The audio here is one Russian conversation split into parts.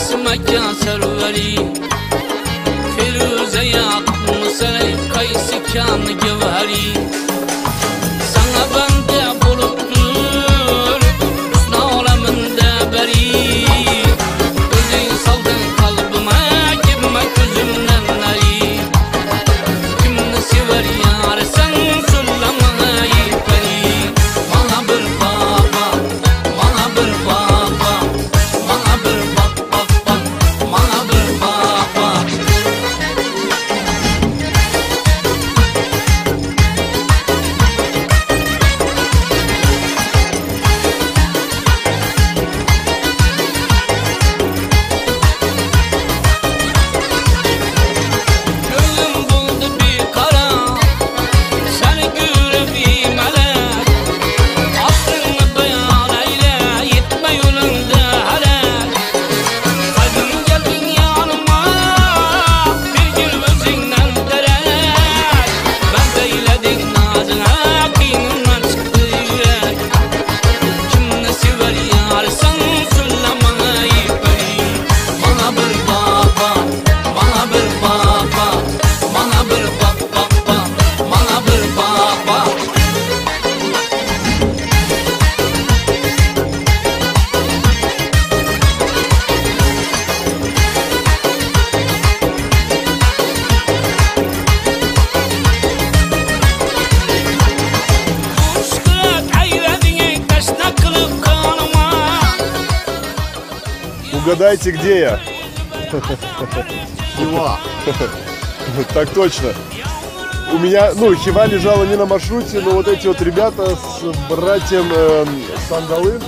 mekan serveri Firuze yakın saray kayısı kanı gevheri Sana bende buluttur Hüsnü aleminde beri Özün saldın kalbime girme gözümden neri Kimini sever yar sen söyleme yiperi Bana bir baba, bana bir baba Bana bir baba, bana bir baba Gönlüm buldu bir kara Seni görüp bir melek Aslını beyan eyle Gitme yolunda helek Kalbim geldin yanıma Bir gün özünden derek Ben beyledim nazına Kıynımdan çıktı yürek Kimini sever yar sen söyleme yiperi Bana bir baba, bana bir baba Bana bir baba, bana bir baba Kuşkırak eyledin teşne kılıp kanıma Угадайте, где я? Хива. Так точно. У меня, ну, Хива лежала не на маршруте, но вот эти вот ребята с братьям Сандула.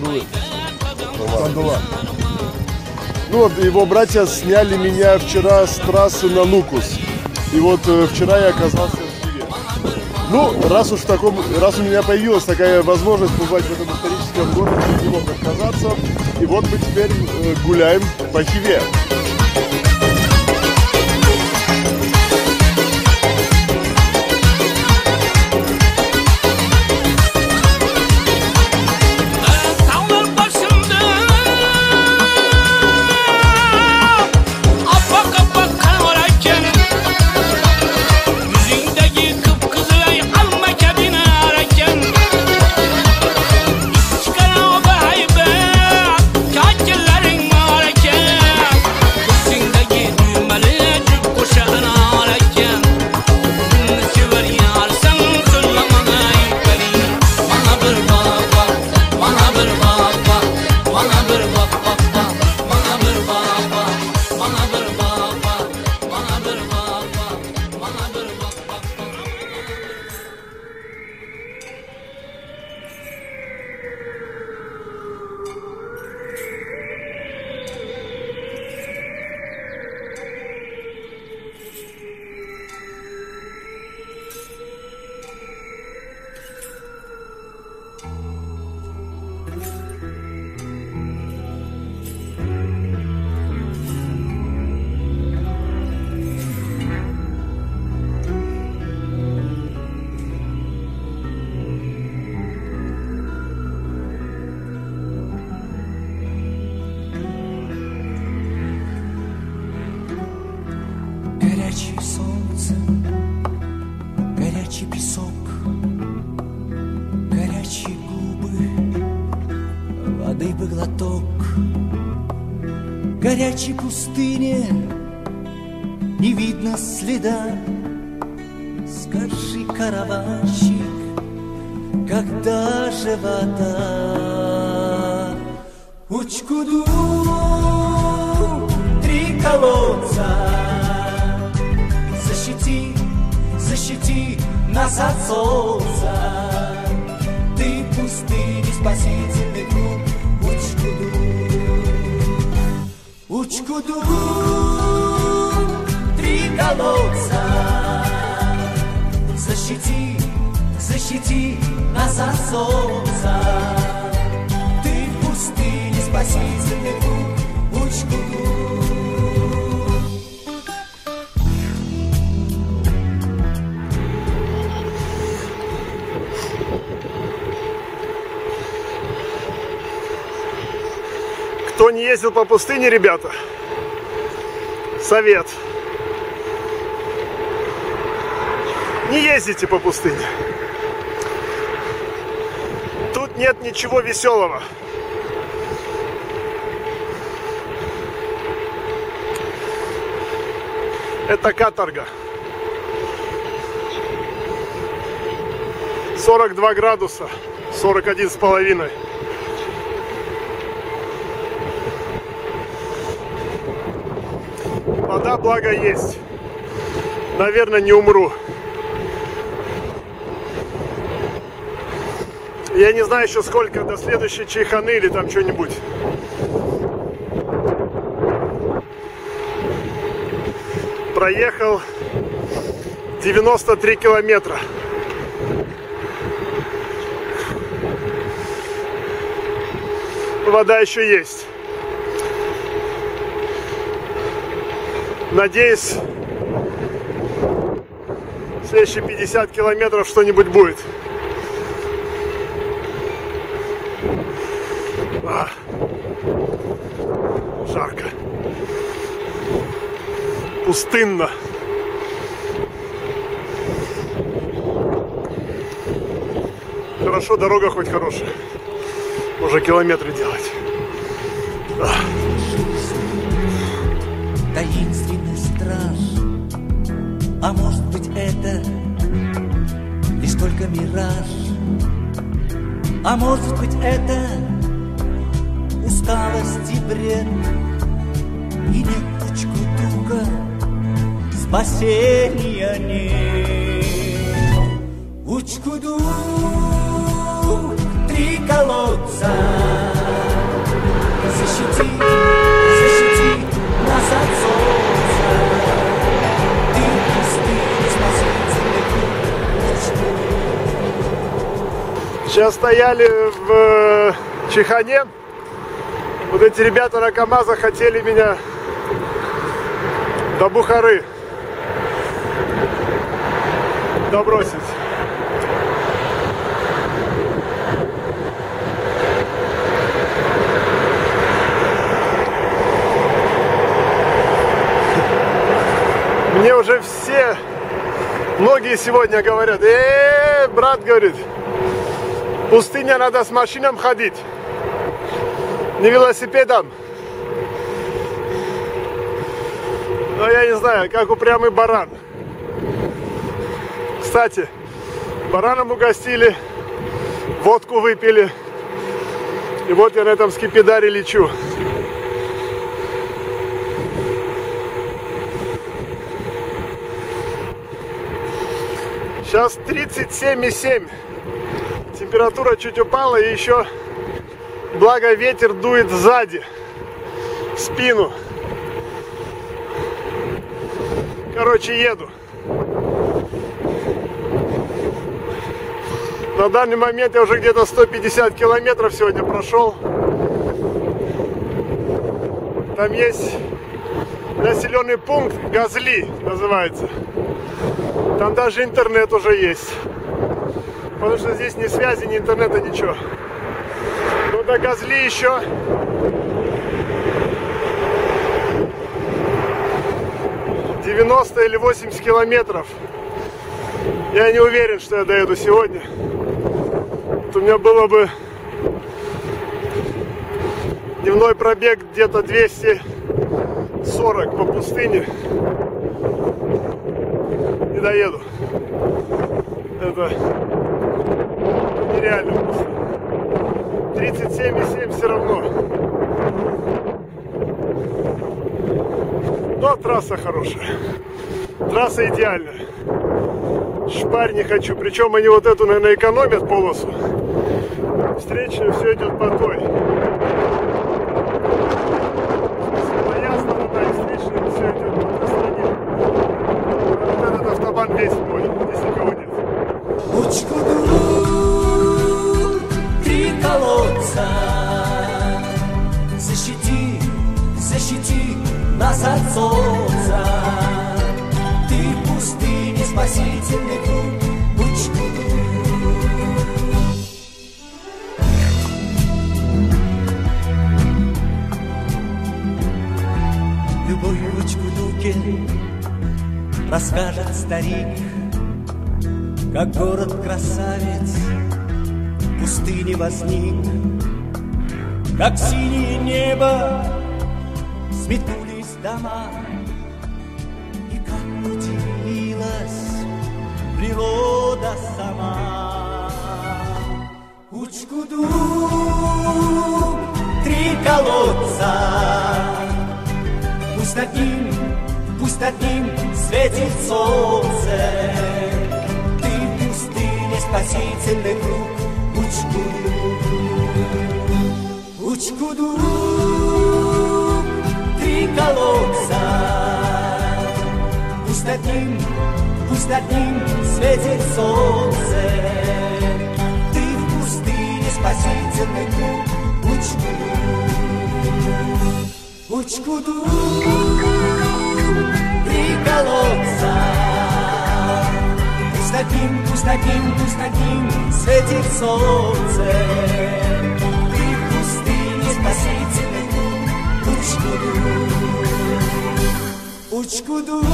Ну вот его братья сняли меня вчера с трассы на Нукус. И вот вчера я оказался в Хиве. Ну, раз у меня появилась такая возможность побывать в этом историческом городе, не мог отказаться. И вот мы теперь гуляем по Хиве. Dağlar başımda Apak apak kan varken Yüzündeki kıpkızılay alma kendini ararken Çıkaran o haybet Kakillerin varken Yüzündeki düğmeli cüp kuşağını ararken Kimini sever yar sen söyleme yiperi Bana bir baba, bana bir baba Bana bir baba, bana bir baba Bana bir baba, bana bir baba Bana bir baba Горячее солнце, горячий песок, горячие губы, воды бы глоток. Горячей пустыне не видно следа. Скажи, караванщик, когда же вода? Учкуду, три колодца. Защити, защити нас от солнца. Ты пустыни, спасительный круг. Учкуду, три колодца. Защити, защити нас от солнца. Ты пустыни, спасительный круг. Учкуду. Кто не ездил по пустыне, ребята, совет: не ездите по пустыне. Тут нет ничего веселого. Это каторга. 42 градуса, 41,5. Вода, благо, есть. Наверное, не умру. Я не знаю еще сколько до следующей Чайханы или там что-нибудь. Проехал 93 километра. Вода еще есть. Надеюсь, в следующие 50 километров что-нибудь будет. Жарко. Пустынно. Хорошо, дорога хоть хорошая. Можно километры делать. Таинственный страж, а может быть это лишь только мираж, а может быть это усталость и бред, и нет Учкудука, спасения нет. Учкудук, 3 колодца, защити, защити нас от солнца. Ты пустыня, спасительный путь. Сейчас стояли в Чайхане. Вот эти ребята на КамАЗах хотели меня до Бухары добросить. Мне уже все, многие сегодня говорят: брат, говорит, пустыня, надо с машинам ходить, не велосипедом. Но я не знаю, как упрямый баран. Кстати, бараном угостили, водку выпили. И вот я на этом скипидаре лечу. Сейчас 37,7. Температура чуть упала, и еще, благо, ветер дует сзади, в спину. Короче, еду. На данный момент я уже где-то 150 километров сегодня прошел. Там есть населенный пункт, Газли называется. Там даже интернет уже есть. Потому что здесь ни связи, ни интернета, ничего. Но до Газли еще 90 или 80 километров. Я не уверен, что я доеду сегодня. Вот у меня было бы дневной пробег где-то 240 по пустыне. Не доеду. Это нереально просто. 37,7 все равно. Но трасса хорошая. Трасса идеальная. Шпарь не хочу. Причем они вот эту, наверное, экономят полосу. Встречная все идет по той. Моя сторона и встречная все идет по той стороне. Вот этот автобан весь мой. Здесь никого нет. Учкудук, 3 колодца, защити, защити нас от солнца. Ты в пустыне, спасительный круг. Учкудук. любой в Учкудуке расскажет старик, как город-красавец в пустыне возник, как синее небо сметнулись дома, и как удивилась природа сама. Учкудук, три колодца, пусть над ним светит солнце. Ты в пустыне спасительный круг, Учкудук. Учкудук, три колодца, пусть над ним светит солнце. Ты в пустыне спасительный круг, Учкудук. Учкудук, три колодца, пусть над ним светит солнце. Ты в пустыне спасительный круг, Учкудук. Учкудук,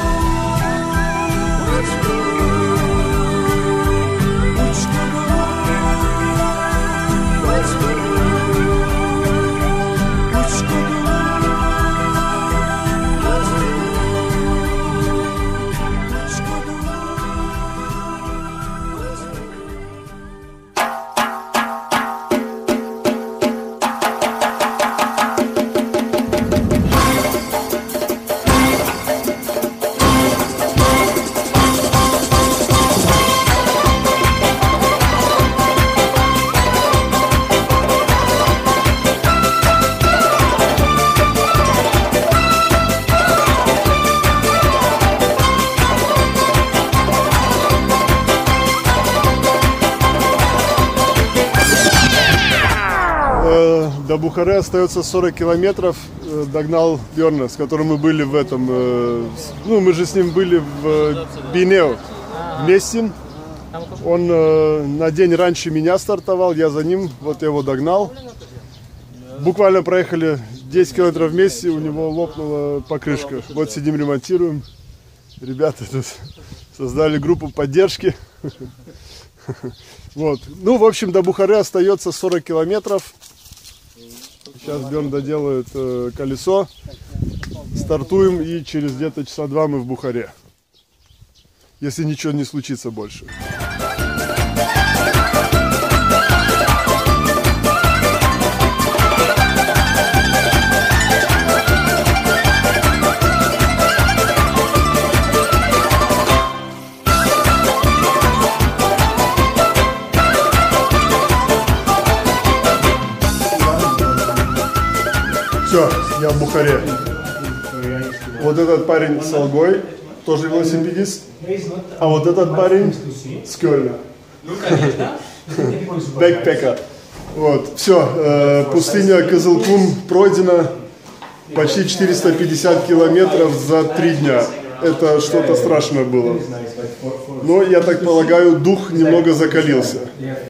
До Бухаре остается 40 километров. Догнал Бьорна, с которым мы были в этом... Ну, мы же с ним были в Бейнео вместе. Он на день раньше меня стартовал, я за ним, вот я его догнал. Буквально проехали 10 километров вместе, у него лопнула покрышка. Вот сидим, ремонтируем. Ребята тут создали группу поддержки. Вот. Ну, в общем, до Бухары остается 40 километров. Сейчас Бьорн доделает колесо. Стартуем, и через где-то часа 2 мы в Бухаре. Если ничего не случится больше. Все, я в Бухаре. Вот этот парень с Алгой, тоже велосипедист. А вот этот парень с Кёльна. Бэкпека. Вот, все, пустыня Кызылкум пройдена. Почти 450 километров за 3 дня. Это что-то страшное было. Но, я так полагаю, дух немного закалился.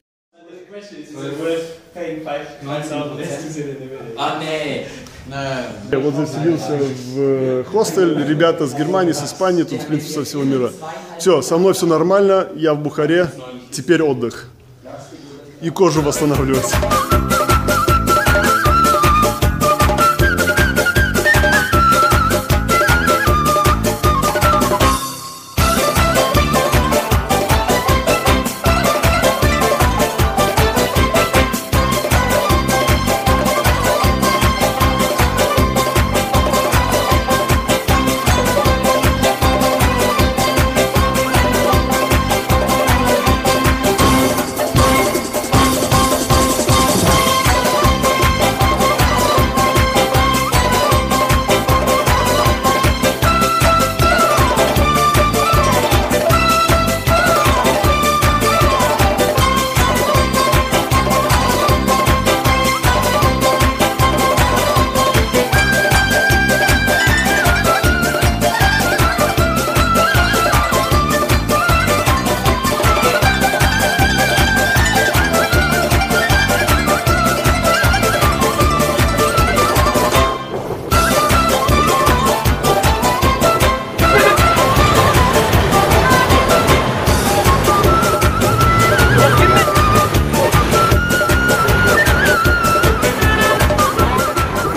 Я вот заселился в хостель, ребята с Германии, с Испании, тут в принципе со всего мира. Все, со мной все нормально, я в Бухаре, теперь отдых. И кожу восстанавливать.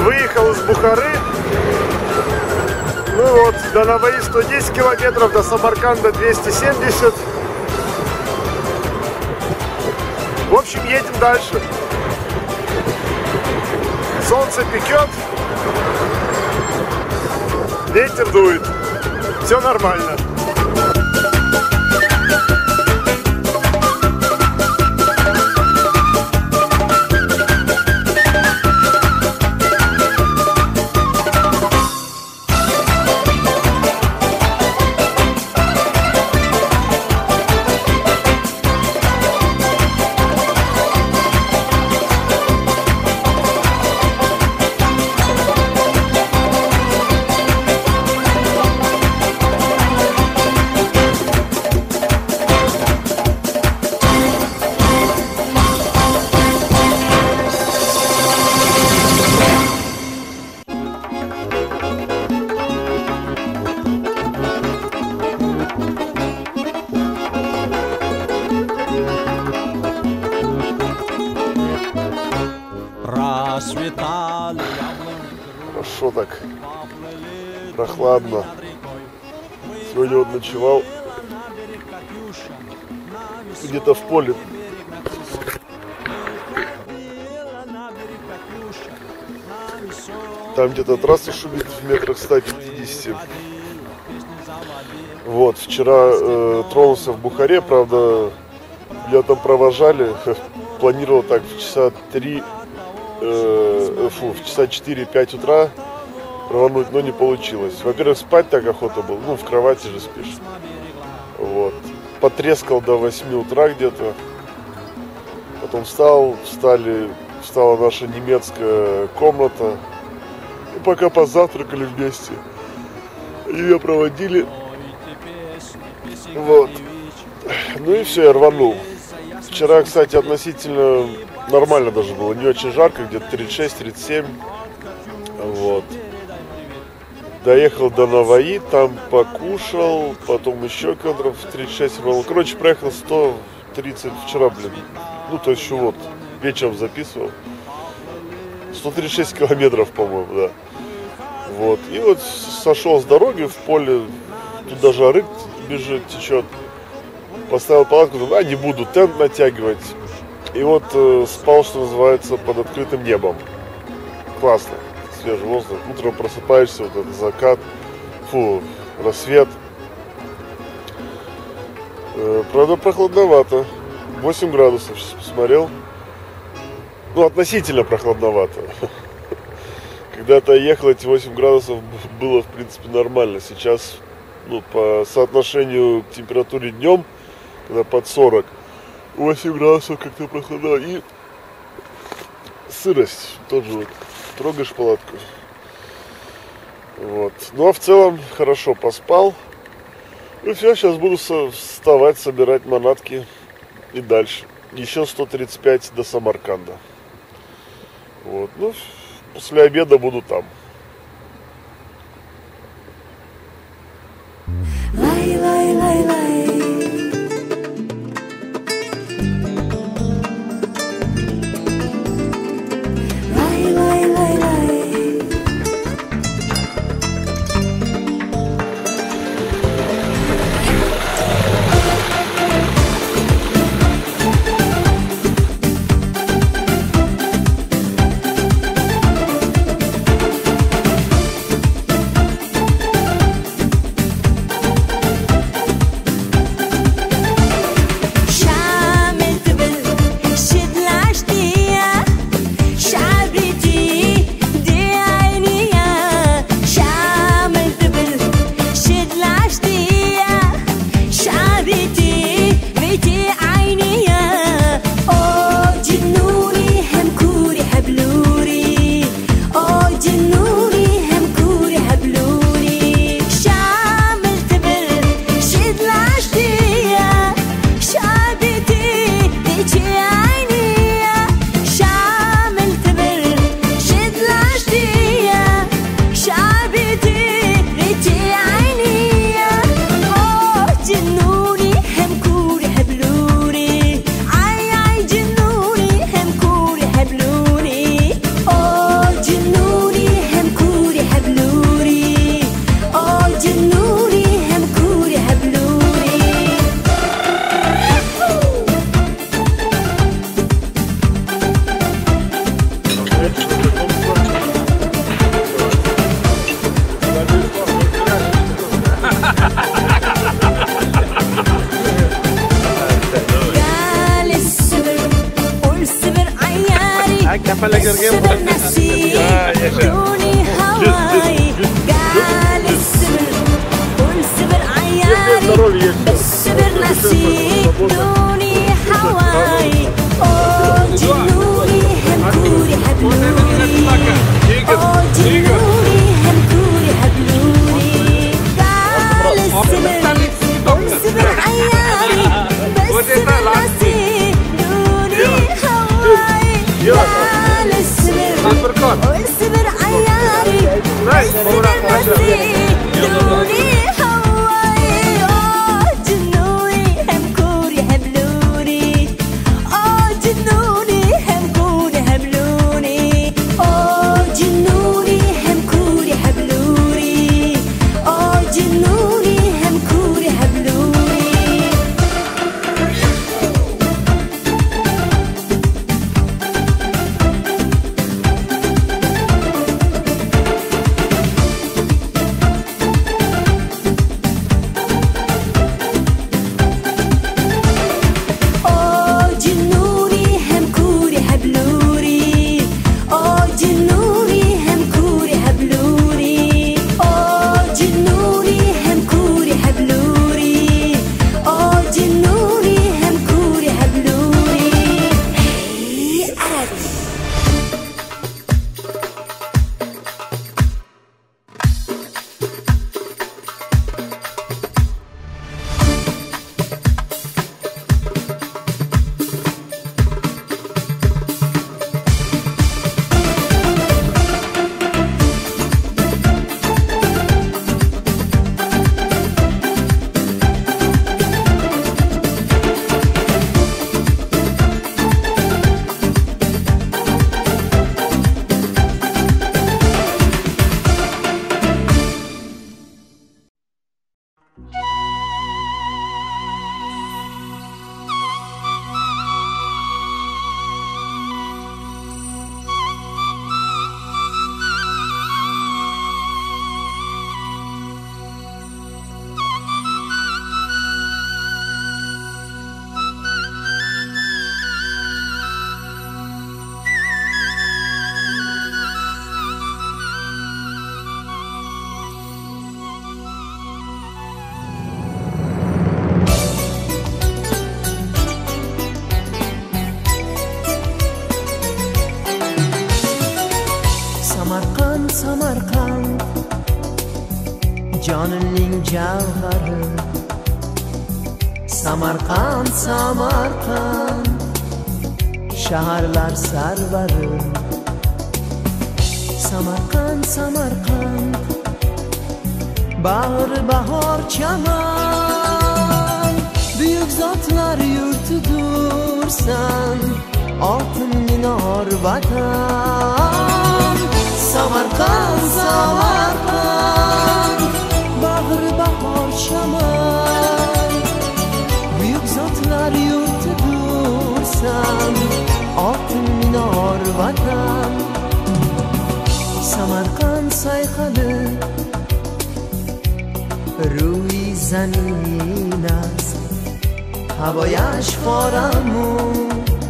выехал из Бухары. Ну вот, до Наваи 110 километров, до Самарканда 270. В общем, едем дальше. Солнце пекет, ветер дует. Все нормально. Хорошо так, прохладно. Сегодня вот ночевал где-то в поле. Там где-то трасса шумит в метрах 150. Вот, вчера тронулся в Бухаре, правда, меня там провожали. Планировал так в часа 4-5 утра рвануть, но не получилось. Во-первых, спать так охота была, ну, в кровати же спишь. Вот. Потрескал до 8 утра где-то. Потом встала наша немецкая комната. И пока позавтракали вместе. Ее проводили. Вот. Ну и все, я рванул. Вчера, кстати, относительно нормально даже было. Не очень жарко, где-то 36-37. Вот. Доехал до Наваи, там покушал, потом еще километров 36 рванул. Короче, проехал 130 вчера, блин. Ну, то есть еще вот, вечером записывал. 136 километров, по-моему, да. Вот. И вот сошел с дороги в поле. Тут даже рык бежит, течет. Поставил палатку, думаю, не буду тент натягивать. И вот спал, что называется, под открытым небом. Классно. Свежий воздух. Утром просыпаешься, вот этот закат. Рассвет. Правда, прохладновато. 8 градусов, сейчас посмотрел. Ну, относительно прохладновато. Когда-то ехал, эти 8 градусов было, в принципе, нормально. Сейчас, ну, по соотношению к температуре днем, когда под 40, 8 градусов как-то прохладно. И сырость тоже вот. Трогаешь палатку. Вот. Ну, а в целом, хорошо поспал. И все, сейчас буду вставать, собирать манатки и дальше. Еще 135 до Самарканда. Вот. Ну, после обеда буду там. السبر نسيتوني هواي قال السبر والسبر عيالي السبر نسيتوني هواي أوه جنوني همكوري حبلوني أوه جنوني همكوري حبلوني قال السبر والسبر عيالي بالسبر نسيتوني هواي قال السبر والسبر عيالي بالسبر نسيتوني هواي أوه جنوني همكوري حبلوني أوه جنوني همكوري حبلوني أوه جنوني همكوري حبلوني أوه جنوني همكوري حبلوني أوه جنوني همكوري حبلوني أوه جنوني همكوري حبلوني أوه جنوني همكوري حبلوني أوه جنوني همكوري حبلوني هي عربي Samarqand, Samarqand, jonimning javhari. Samarqand, Samarqand, shaharlar sarvari. Samarqand, Samarqand, bag'ri bahor chaman. Buyuk zotlar yurtidursan, oltin minor vatan. Samarqand, Samarqand, bag'ri bahor chaman. Buyuk zotlar yurtidursan, oltin minor vatan. Samarqand sayqali روی زمین است، هوایش خارمون،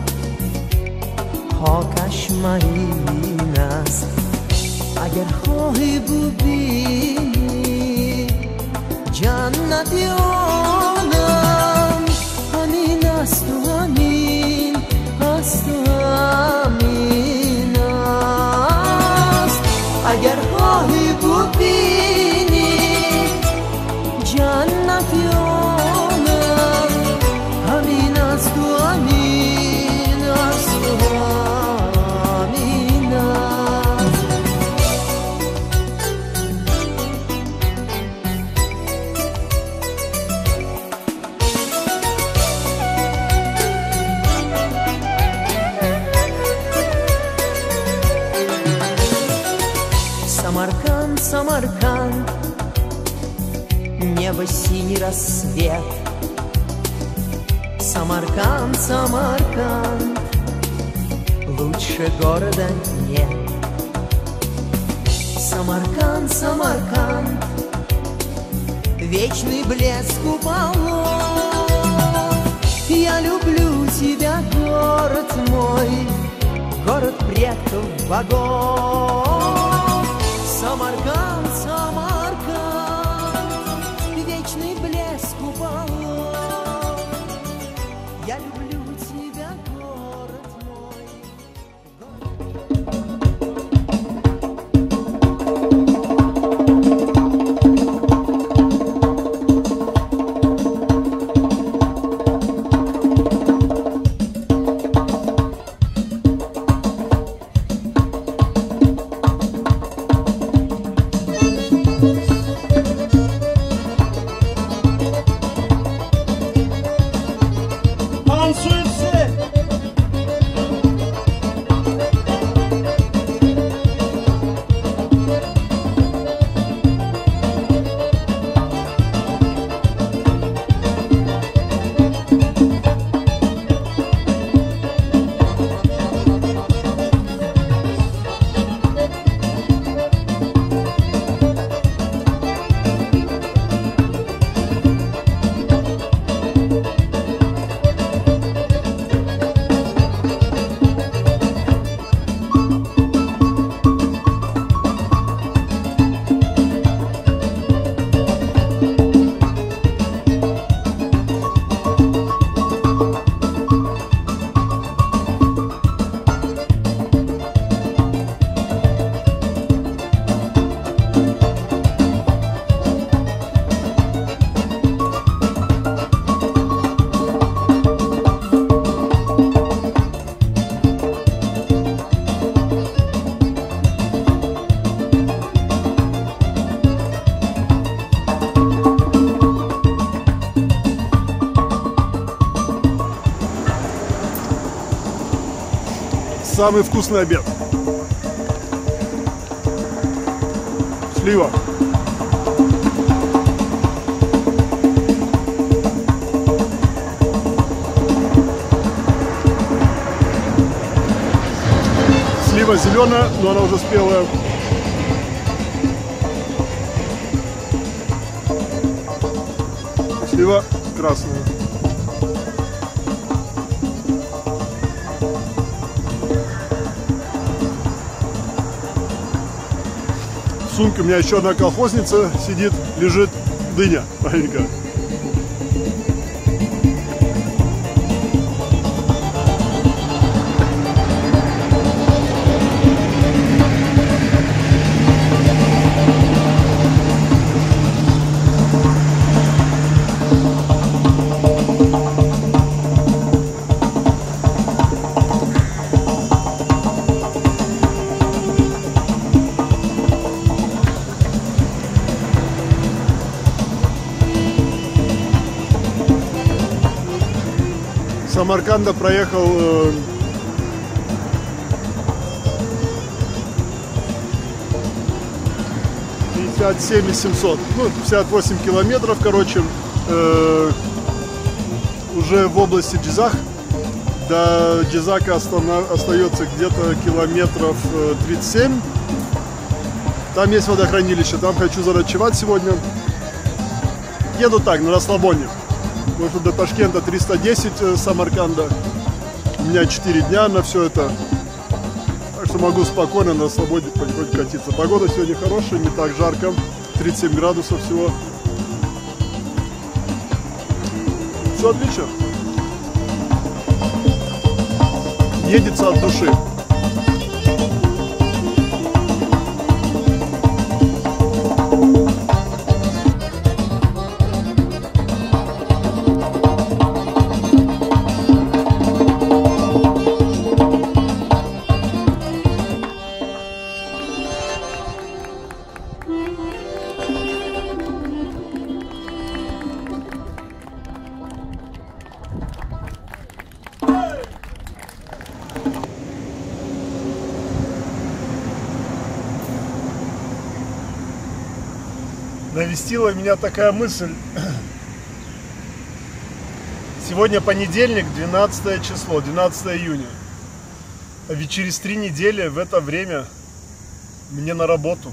خاکش مهین است. اگر خواهی ببینی جنتی عالم، همین است و همین است و همین است. اگر خواهی ببینی جنتی عالم، همین است و همین است و همین است. Самарканд, Самарканд, небо синий рассвет. Самарканд, Самарканд, лучше города нет. Самарканд, Самарканд, вечный блеск куполов. Я люблю тебя, город мой, город предков богов. Самарканд, Самарканд, вечный блеск куполов. Я люблю тебя, город мой. Танцуем все! Самый вкусный обед. Слива. Слива зеленая, но она уже спелая. Слива красная. В сумке у меня еще одна колхозница сидит, лежит дыня маленькая. Самарканда проехал 57,700, ну 58 километров, короче, уже в области Джизах. До Джизака остается где-то километров 37. Там есть водохранилище, там хочу заночевать сегодня. Еду так, на расслабоне. Потому что до Ташкента 310 Самарканда. У меня 4 дня на все это. Так что могу спокойно на расслабоне потихоньку катиться. Погода сегодня хорошая, не так жарко. 37 градусов всего. Все отлично. Едется от души. Навестила меня такая мысль. Сегодня понедельник, 12 число, 12 июня. А ведь через 3 недели в это время мне на работу.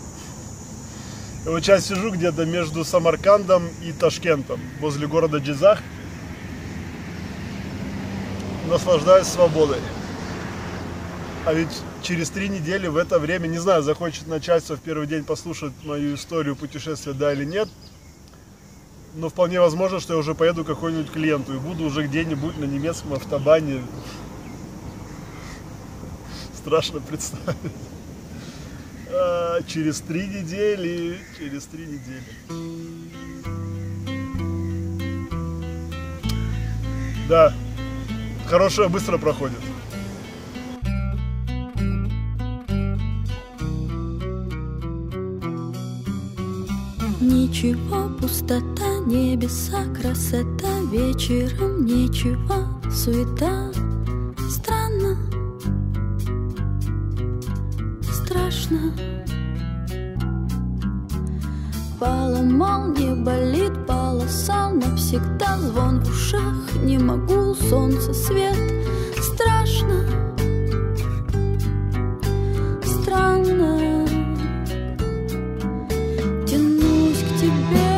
Я вот сейчас сижу где-то между Самаркандом и Ташкентом, возле города Джизах. Наслаждаюсь свободой. А ведь через 3 недели в это время, не знаю, захочет начальство в первый день послушать мою историю путешествия, да или нет. Но вполне возможно, что я уже поеду к какому-нибудь клиенту и буду уже где-нибудь на немецком автобане. Страшно представить. Через 3 недели. Да, хорошее быстро проходит. Ничего, пустота, небеса, красота, вечером нечего, суета. Странно, страшно. Поломал, не болит, полоса навсегда, звон в ушах, не могу, солнце, свет. Страшно, странно. Тянусь к тебе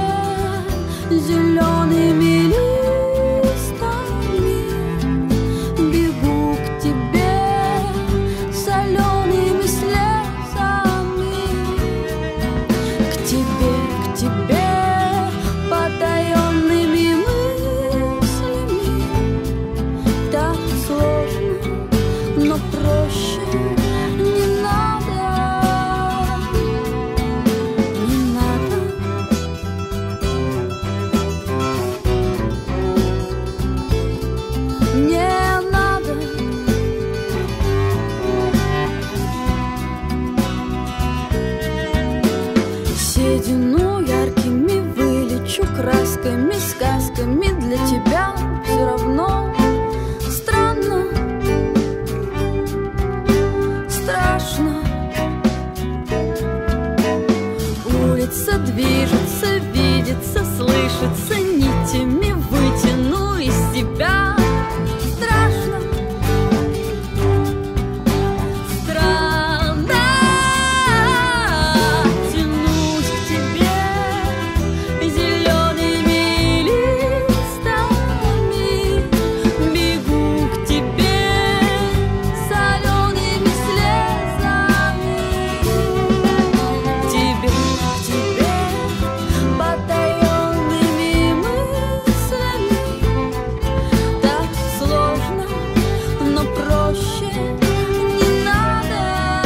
зелеными листами, бегу к тебе солеными слезами, к тебе потаенными мыслями. Так сложно, но проще не надо, не надо. Не надо. Седину яркими вылечу красками, сказками для тебя все равно. Странно, страшно. Улица движется, видится, слышится, нитями вытяну из тебя. Страшно, странно. Тянусь к тебе зелеными листами, бегу к тебе солеными слезами, к тебе потаенными мыслями. Так сложно, но проще не надо,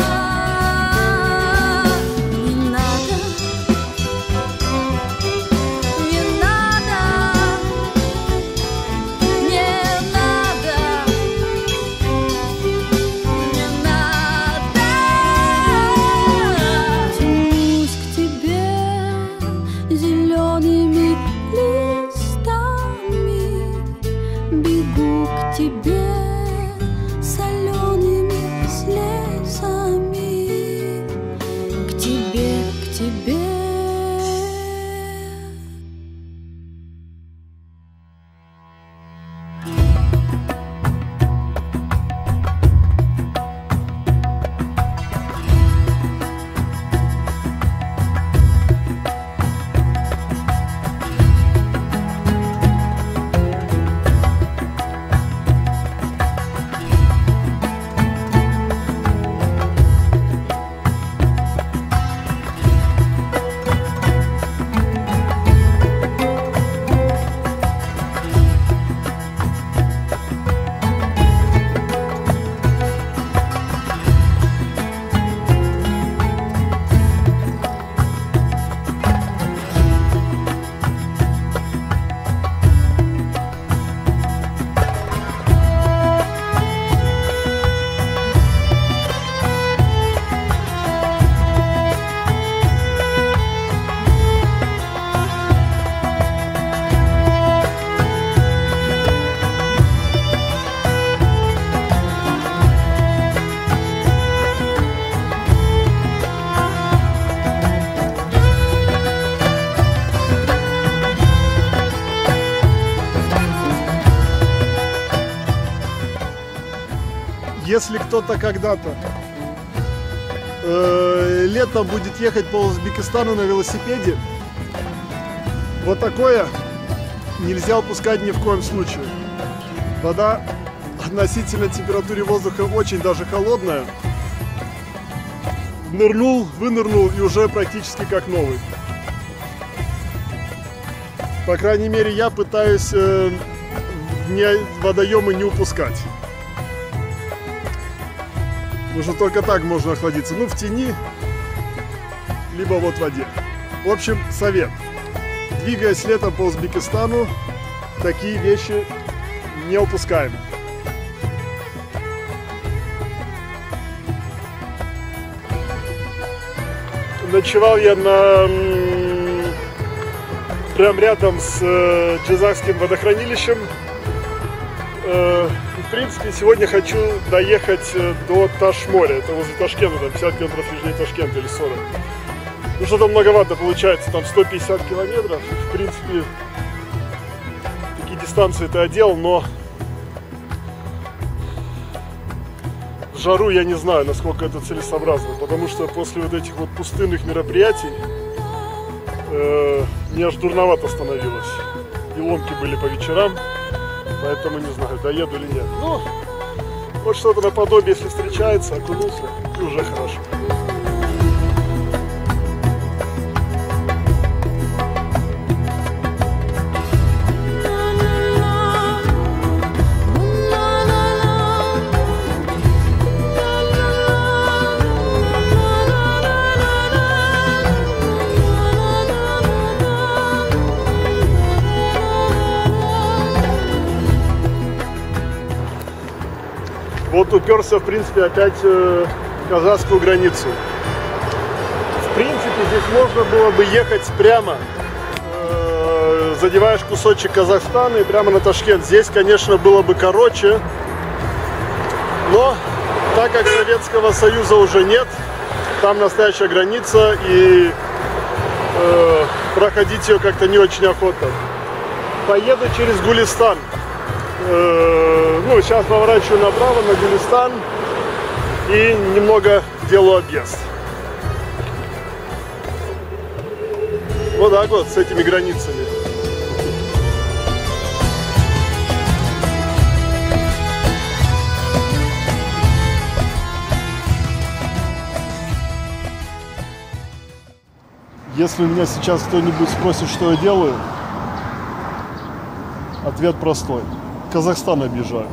не надо, не надо, не надо, не надо. Тянусь к тебе зелеными листами, бегу к тебе солеными слезами, к тебе, к тебе. Если кто-то когда-то летом будет ехать по Узбекистану на велосипеде, вот такое нельзя упускать ни в коем случае. Вода относительно температуре воздуха очень даже холодная. Нырнул, вынырнул и уже практически как новый. По крайней мере, я пытаюсь водоемы не упускать. Потому что только так можно охладиться. Ну, в тени, либо вот в воде. В общем, совет. Двигаясь летом по Узбекистану, такие вещи не упускаем. Ночевал я прям рядом с Джизакским водохранилищем. В принципе, сегодня хочу доехать до Таш-моря. Это возле Ташкента, там 50 километров южнее Ташкента или 40. Ну что-то многовато получается, там 150 километров. В принципе, такие дистанции-то я делал, но в жару я не знаю, насколько это целесообразно. Потому что после вот этих вот пустынных мероприятий мне аж дурновато становилось. И ломки были по вечерам. Поэтому не знаю, доеду или нет. Ну, вот что-то наподобие, если встречается, окунулся, и уже хорошо. Вот уперся, в принципе, опять в казахскую границу. В принципе, здесь можно было бы ехать прямо. Задеваешь кусочек Казахстана и прямо на Ташкент. Здесь, конечно, было бы короче. Но, так как Советского Союза уже нет, там настоящая граница, и проходить ее как-то не очень охотно. Поеду через Гулистан. Ну, сейчас поворачиваю направо на Гулистан и немного делаю объезд. Вот так вот, с этими границами. Если меня сейчас кто-нибудь спросит, что я делаю, ответ простой. Казахстан объезжаю.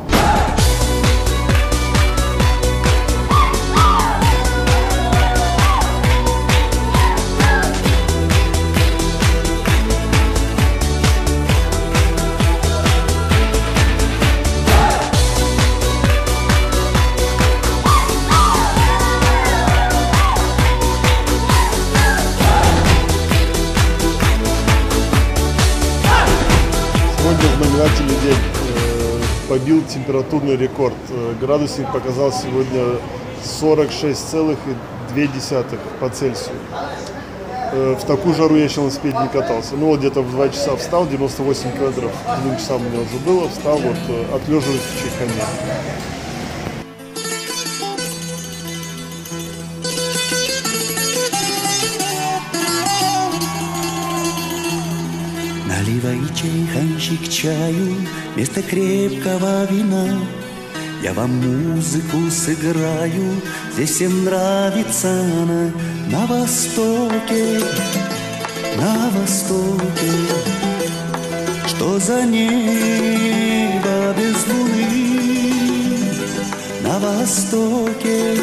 Сегодня знаменательный день. Побил температурный рекорд. Градусник показал сегодня 46,2 по Цельсию. В такую жару я еще на велосипеде не катался. Ну вот где-то в 2 часа встал, 98 километров к 2 часам у меня уже было. Встал, вот отлеживаюсь в Чайхане. Наливай, чайханщик, чаю вместо крепкого вина. Я вам музыку сыграю, здесь всем нравится она. На востоке, что за небо без луны. На востоке,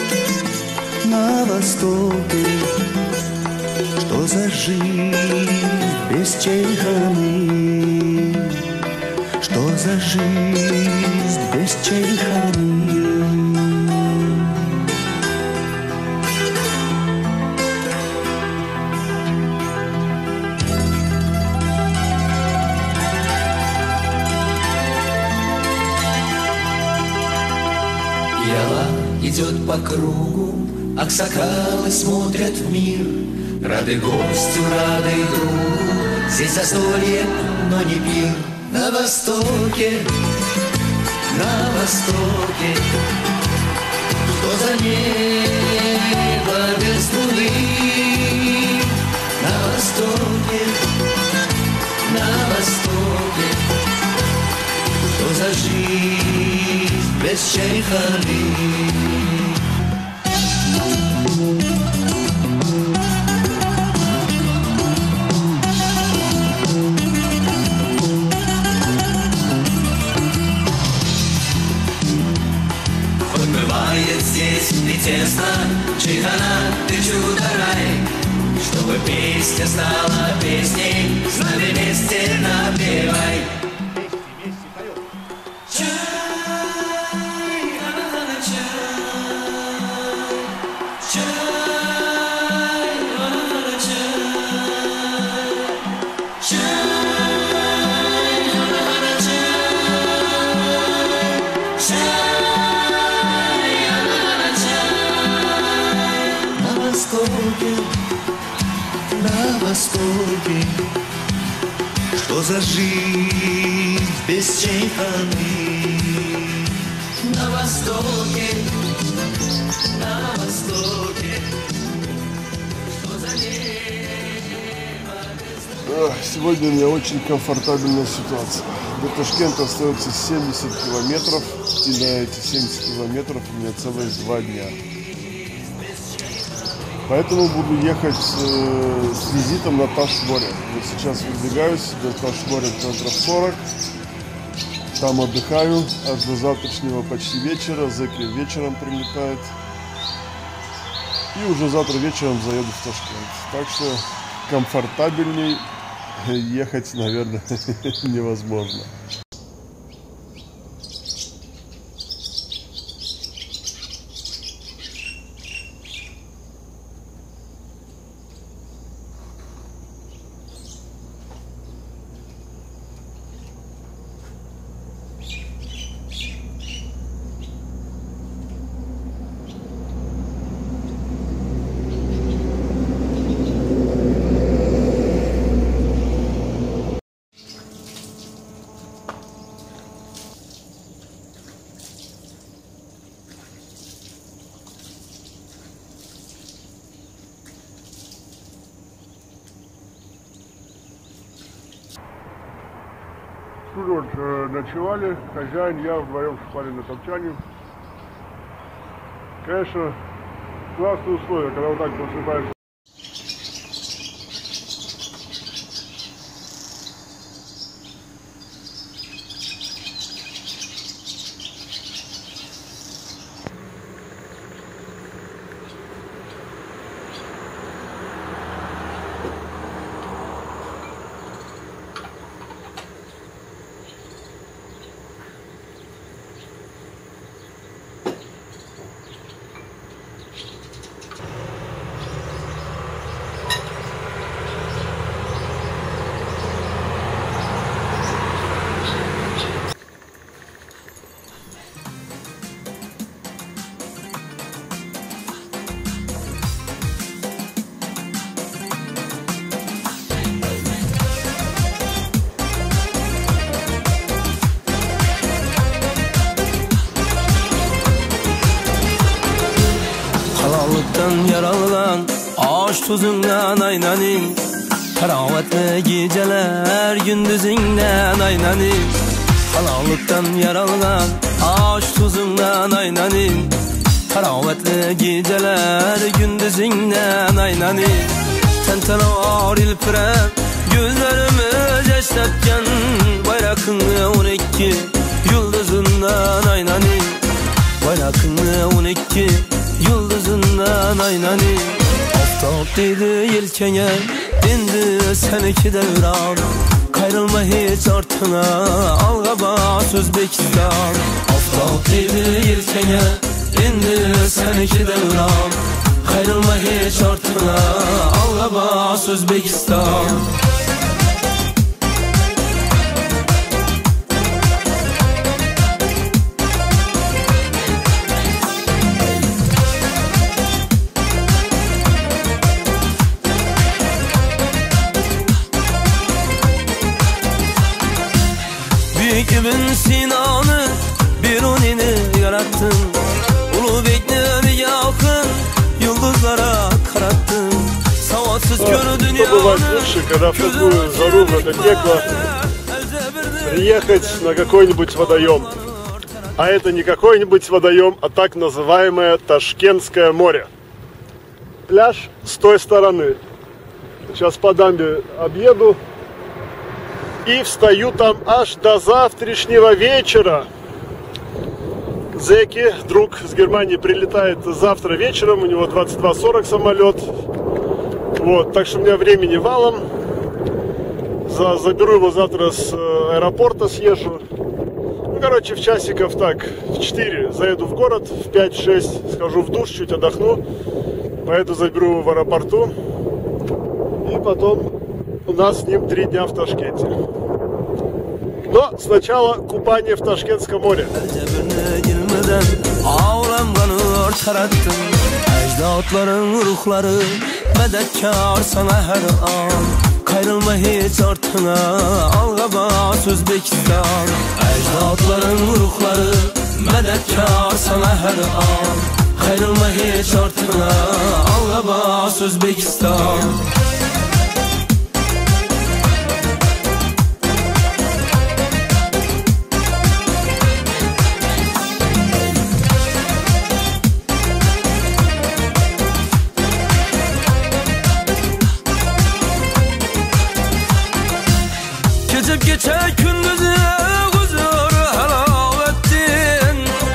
что за жизнь без чайханы, что за жизнь без чайханы. Пиала идет по кругу, аксакалы смотрят в мир. Рады гостю, рады другу, здесь застолье, но не пир. На востоке, что за небо без луны. На востоке, что за жизнь без без чайханы. Хоть бывает здесь и тесно, чайхана, ты чудо-рай, чтобы песня стала песней, с нами вместе напевай. На востоке, что за жизнь без чайханы? На востоке, что за небо без... Сегодня у меня очень комфортабельная ситуация. До Ташкента остается 70 километров, и на эти 70 километров у меня целых 2 дня. Поэтому буду ехать с визитом на Таш-море. Вот сейчас выдвигаюсь до Таш-моря километров 40. Там отдыхаю аж до завтрашнего почти вечера. Зэки вечером прилетают. И уже завтра вечером заеду в Ташкент. Так что комфортабельней ехать, наверное, невозможно. Вот, ночевали, хозяин, я вдвоем спали на топчане. Конечно, классные условия, когда вот так просыпаешься. Yaralılan aş tuzundan aynanin, karavatlı geceler gündüzünden aynanin. Halalıktan yaralılan aş tuzundan aynanin, karavatlı geceler gündüzünden aynanin. Tentenar ilpirem gözlerimiz yaşlatken, bayrakını 12 yıldızından aynanin. Bayrakını 12 yıldızından aynani. Aftap deydi yelkene, indi seneki devran. Kayrılma hiç artına, alga bas Özbekistan. Aftap deydi yelkene, indi seneki devran. Kayrılma hiç artına, alga bas Özbekistan. İbn Sina'nı, Biruni'ni yarattın. Ulu Bekler'i yakın, yıldızlara karattın. Savatsız körü dünyanı, когда в такую жару, в это пекло, приехать на какой-нибудь водоем. А это не какой-нибудь водоем, а так называемое Ташкентское море. Пляж с той стороны. Сейчас по дамбе объеду. И встаю там аж до завтрашнего вечера. Зеки, друг с Германии, прилетает завтра вечером. У него 22:40 самолет. Вот, так что у меня времени валом. Заберу его завтра с аэропорта, съезжу. Ну, короче, в часиков так, в 4 заеду в город, в 5-6 схожу в душ, чуть отдохну. Поэтому заберу его в аэропорту. И потом у нас с ним 3 дня в Ташкенте. Но сначала купание в Ташкентском море. Kayrılma hiç artına, alga bas Özbekistan. Ecdadların ruhları medetkar sana her an. Kayrılma hiç artına, alga bas Özbekistan. Geçip geçer gündüzü huzuru helal ettin.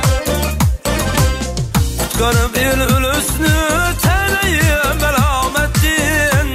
Kutkarıp il ölüsünü teneyi melam ettin.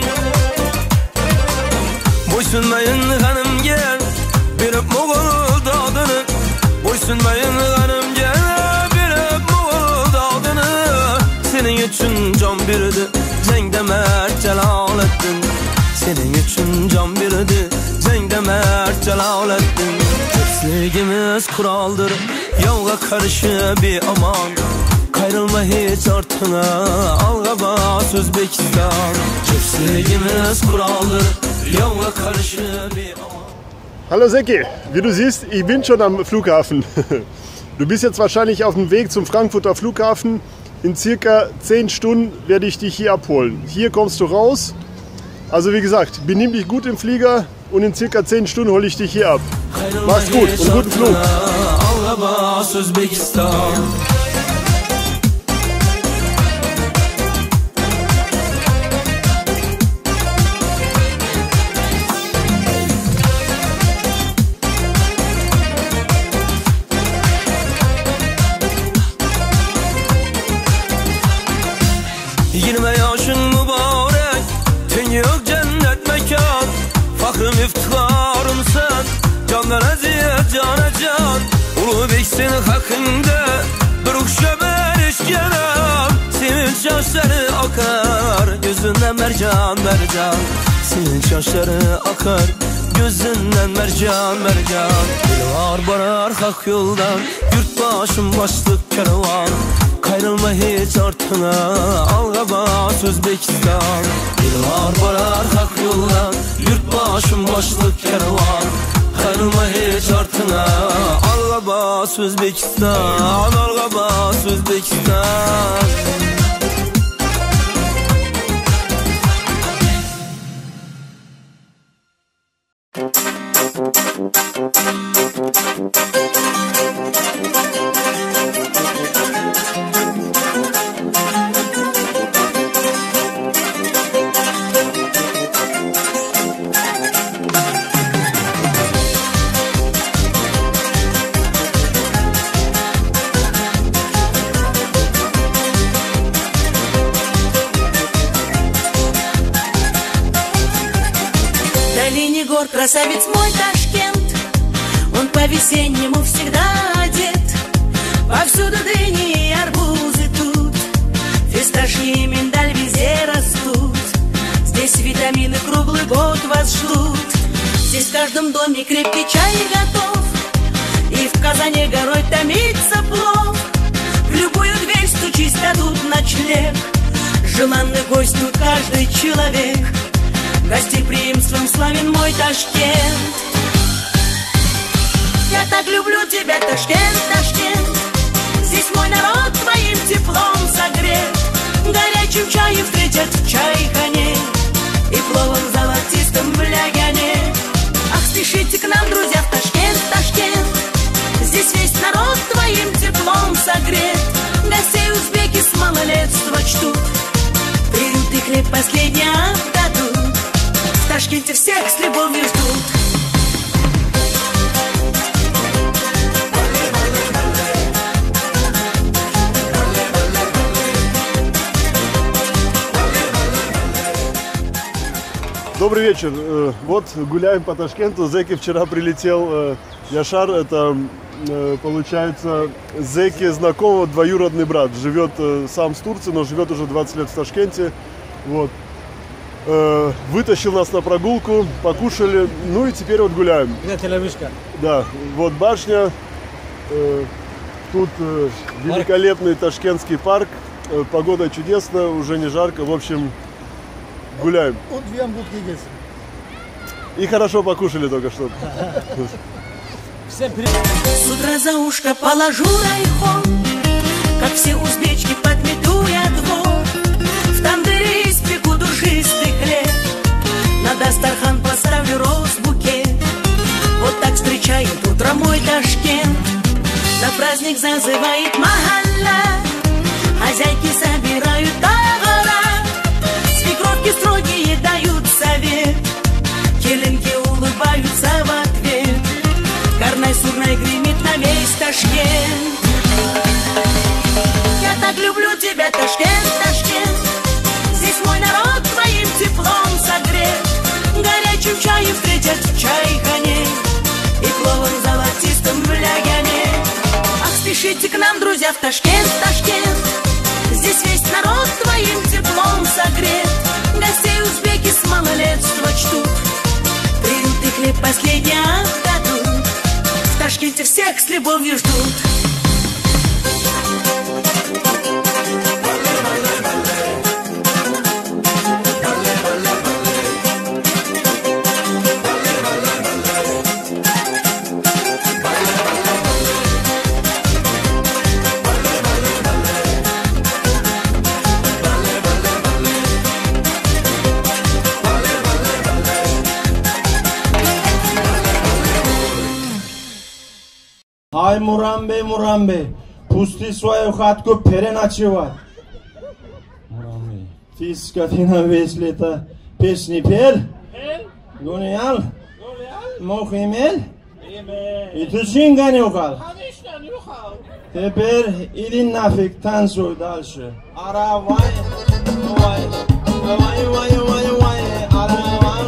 Boysunmayın hanım gel birip Moğol dağdını. Boysunmayın hanım gel birip Moğol dağdını. Senin için can birdi cengde mert celal ettin. Senin için can birdi cengde mert Celalettin. Çiftliğimiz kuraldır, yolga karşı bir aman. Kayrılma hiç artına, alga bas Özbekistan. Çiftliğimiz kuraldır, yolga karşı bir aman. Hallo Zeki, wie du siehst, ich bin schon am Flughafen. Du bist jetzt wahrscheinlich auf dem Weg zum Frankfurter Flughafen. In circa 10 Stunden werde ich dich hier abholen. Hier kommst du raus. Also wie gesagt, benimm dich gut im Flieger und in circa 10 Stunden hole ich dich hier ab. Mach's gut und guten Flug. Yok cennet mekan, fakrım iftiharım sen. Candan eziyet cana can, Ulubek senin hakkında bir ukşaber işkenem. Senin şaşları akar, gözünden mercan mercan. Senin şaşları akar, gözünden mercan mercan. Bir var barar hak yoldan, yurt başım başlık kervan. Kayrılma hiç artına, alga bas Özbekistan. Bir var barar hak yoldan, yurt başım başlık kervan. Kayrılma hiç artına, alga bas Özbekistan. Alga bas Özbekistan. Красавец мой Ташкент, он по-весеннему всегда одет. Повсюду дыни и арбузы тут, фисташки и миндаль везде растут. Здесь витамины круглый год вас ждут. Здесь в каждом доме крепкий чай готов, и в казане горой томится плов. В любую дверь стучись, дадут ночлег. Желанный гость тут каждый человек. Гостеприимством славен мой Ташкент. Я так люблю тебя, Ташкент, Ташкент. Здесь мой народ твоим теплом согрет. Горячим чаем встретят в чайхане и пловом золотистым в лягане. Ах, спешите к нам, друзья, в Ташкент, Ташкент. Здесь весь народ твоим Ташкенте всех с любовью ждут. Добрый вечер. Вот гуляем по Ташкенту. Зеки вчера прилетел Яшар. Это, получается, Зеки знакомого двоюродный брат. Живет сам с Турции, но живет уже 20 лет в Ташкенте. Вот. Вытащил нас на прогулку, покушали. Ну и теперь вот гуляем. Где телевышка? Да, вот башня. Тут великолепный ташкентский парк. Погода чудесная, уже не жарко. В общем, гуляем. И хорошо покушали только что. Всем привет. С утра за ушко положу райхон, как все узбечки подмету я двор. В тандыре испеку душистый хлеб, на Дастархан поставлю роз-букет. Вот так встречает утром мой Ташкент, на праздник зазывает махалла. Хозяйки собирают товара, свекровки строгие дают совет, келинки улыбаются в ответ. Карнай-сурнай гремит на весь Ташкент. Я так люблю тебя, Ташкент, Ташкент. Здесь мой народ твоим теплом согрет, горячим чаем встретят в чайхане и пловом золотистым в лягляне. Ах, спешите к нам, друзья, в Ташкент, Ташкент. Здесь весь народ твоим теплом согрет, гостей узбеки с малолетства чтут, приют и хлеб последний отдадут. В Ташкенте всех с любовью ждут. Ай, Мурамбе, Мурамбе, пусти свою хатку переночевать. Мурамбе, ты скотина весь лето песни пел? Гулял? Мухимел? И ты чинга нюхал? Теперь иди нафиг, танцуй дальше. Аравай, вай, вай, вай, вай, вай, аравай.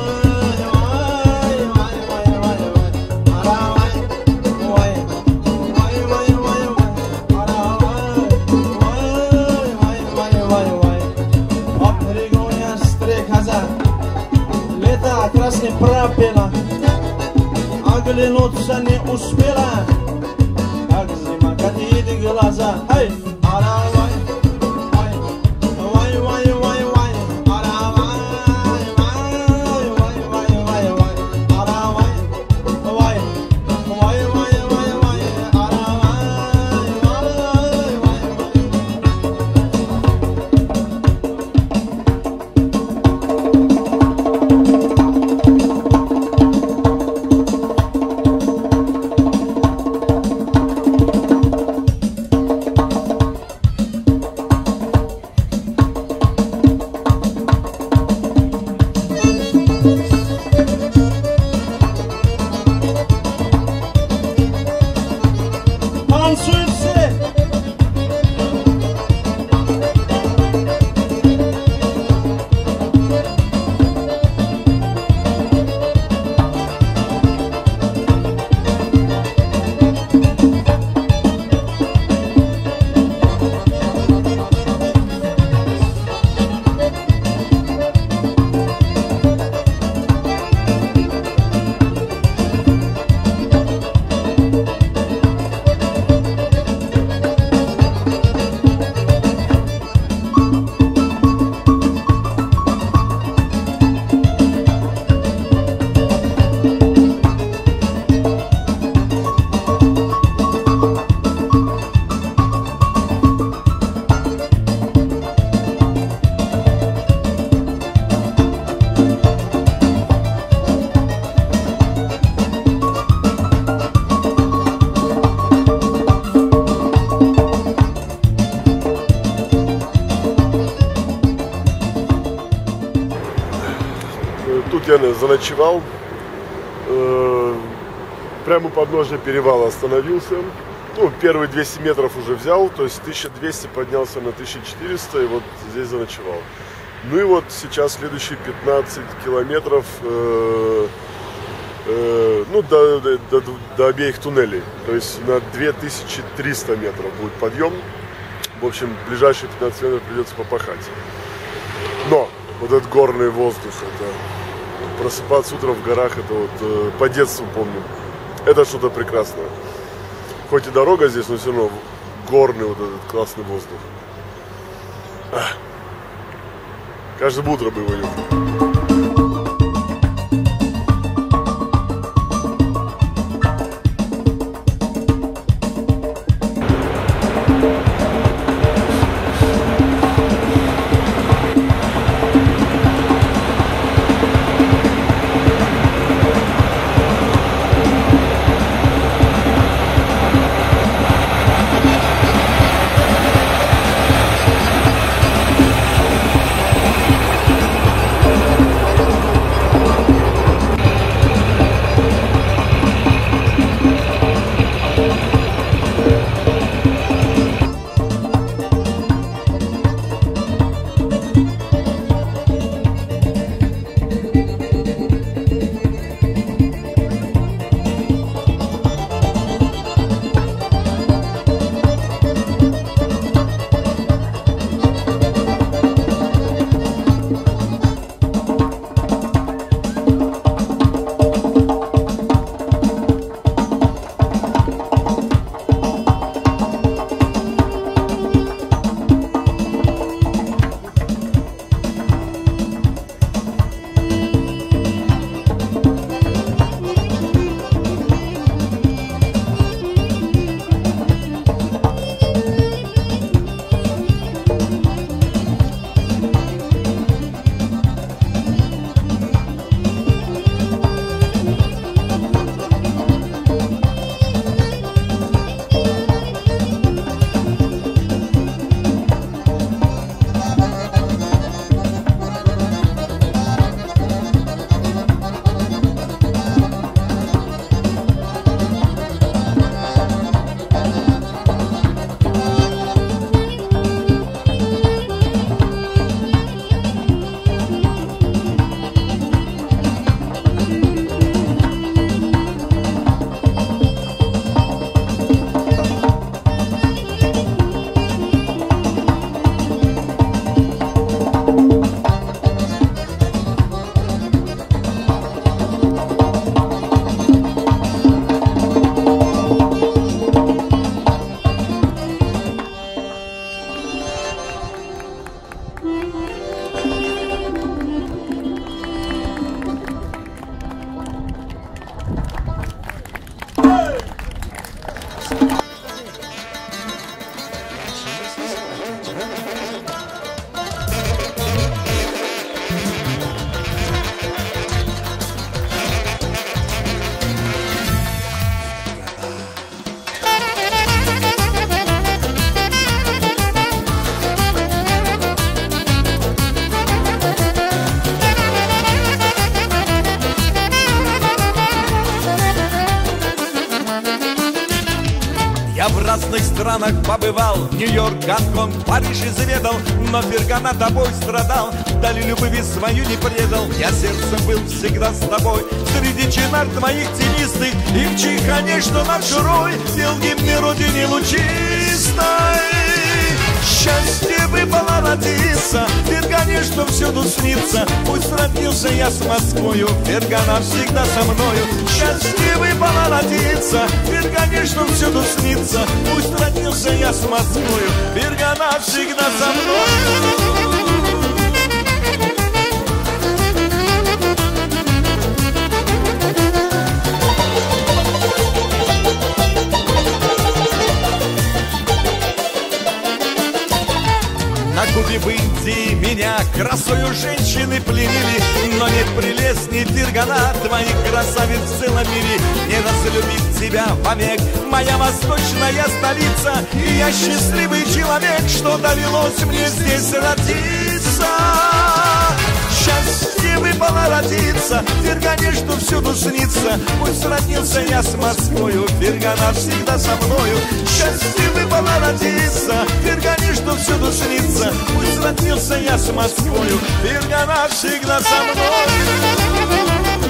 Лето красный пропела, оглянуться не успела, как зима катит глаза. Эй, аравай, вай, вай, вай, вай, вай, аравай, вай, вай, вай, вай, вай, аравай, вай, вай, вай, вай, вай, аравай, вай, вай, тут я заночевал. Прямо у подножия перевала остановился. Ну, первые 200 метров уже взял, то есть 1200 поднялся на 1400 и вот здесь заночевал. Ну и вот сейчас следующие 15 километров ну, до обеих туннелей. То есть на 2300 метров будет подъем. В общем, ближайшие 15 метров придется попахать. Но вот этот горный воздух, это просыпаться утром в горах, это вот по детству помню. Это что-то прекрасное. Хоть и дорога здесь, но все равно горный вот этот классный воздух. Каждое утро бы его нюхал. Я в разных странах побывал, Нью-Йорк, Гонконг, Париж изведал, но Фергана тобой страдал, дали любви свою не предал. Я сердцем был всегда с тобой, среди чинар твоих тенистых, и в чихане, что над журой, пел гимн родине лучистой. Счастье выпало родиться, Фергане, что всюду снится. Пусть родился я с Москвою, Фергана всегда со мною. Счастье выпало родиться, Фергане, что всюду снится. Пусть родился я с Москвою, Фергана всегда со мною. На Кубе, в Индии меня красою женщины пленили, но нет прелестней Фергана твоих красавиц в целом мире. Не разлюбить тебя вовек, моя восточная столица, и я счастливый человек, что довелось мне здесь родиться. Счастье выпало родиться, Фергане, что всюду снится. Пусть родился я с Москвою, Фергана всегда со мною. Счастье выпало родиться, Фергане, что всюду снится. Пусть родился я с Москвою, Фергана всегда со мною.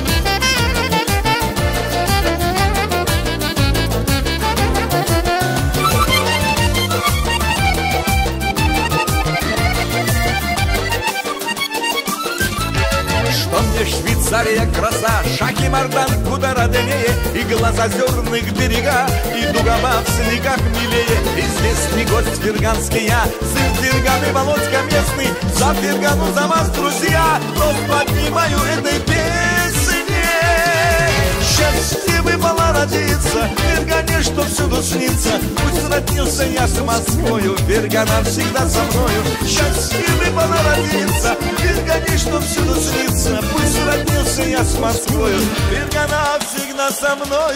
Швейцария краса, шахи Мардан куда роднее, и глаза озерных берега, и дугома в снегах милее. Известный гость ферганский я, сын Ферганы, Володька местный, за Фергану, за вас, друзья, тост поднимаю этой песне. Счастье выпало родиться, Фергане, что всюду снится. Пусть родился я с Москвою, Фергана всегда со мною. Счастье выпало родиться, Фергане, что всюду снится. Пусть родился я с Москвою, Фергана всегда со мною.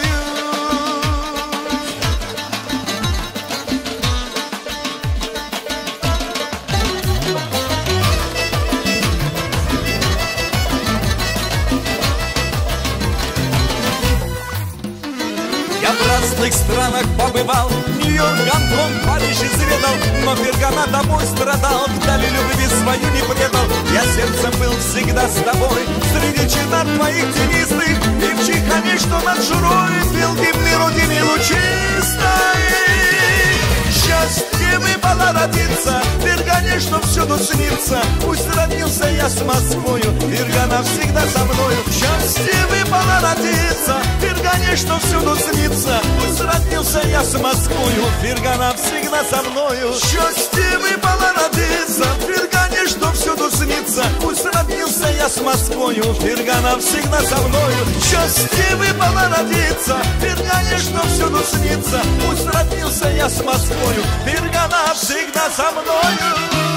В разных странах побывал, Нью-Йорк, Гонконг, Париж изведал, но Фергана тобой страдал, вдали любви свою не предал. Я сердцем был всегда с тобой, среди читар твоих тенистых, и в Чехане, что над Журой, пел гимны родине лучистой. Счастье выпало родиться, Фергане, что всюду снится. Пусть родился я с Москвою, Фергана всегда со мною. Счастье выпало родиться, Фергане, что всюду снится. Пусть родился я с Москвою, Фергана всегда со мною. Счастье выпало родиться, Фергане, что всюду снится. Пусть родился я с Москвою, Фергана всегда со мною. Счастье выпало родиться, Фергане, что всюду снится. Пусть родился я с Москвою, Фергана всегда со мною.